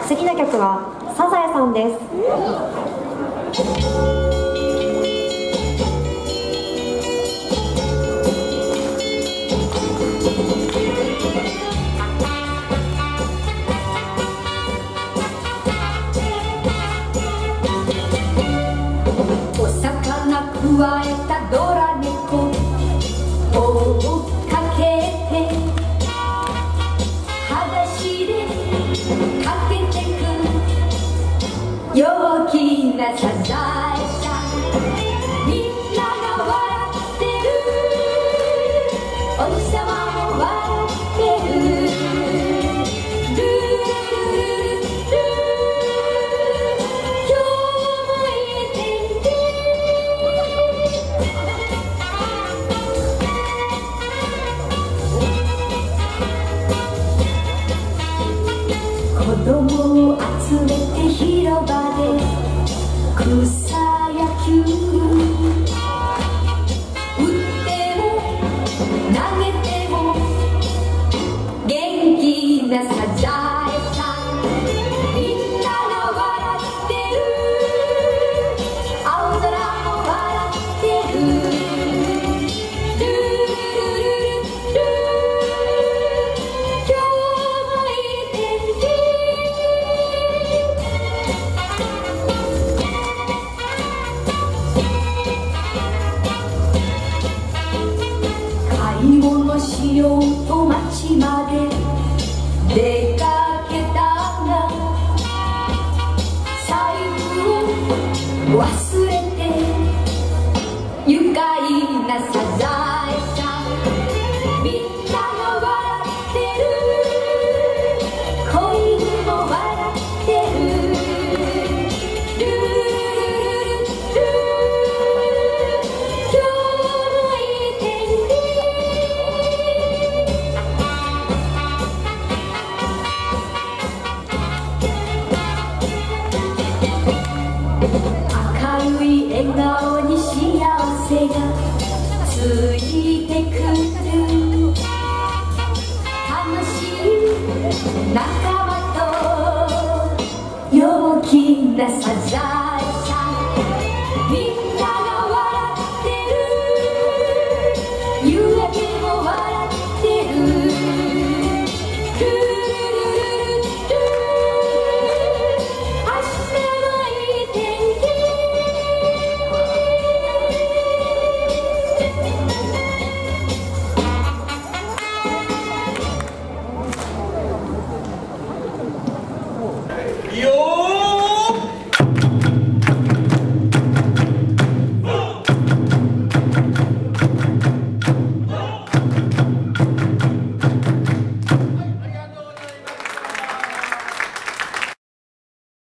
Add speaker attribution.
Speaker 1: 次の曲はサザエさんです。
Speaker 2: くわえたドラ猫追っかけて裸足でかけてく陽気なサザエさん、みんなが笑ってる、おじさまも笑ってる、ルールルルル今日もいい天気、子供を集めて広場で草野球打っても投げても元気なサザエさん、みんなが笑ってる、青空も笑ってる、ルールルルル今日もいい天気、買い物しようと街まで出かけたが財布を忘れて愉快なサザエさん、みんなが笑ってる、子犬も笑ってる、ルールルルル今日もいい天気、明るい笑顔に幸せがついてくる、楽しい仲間と陽気なサザエ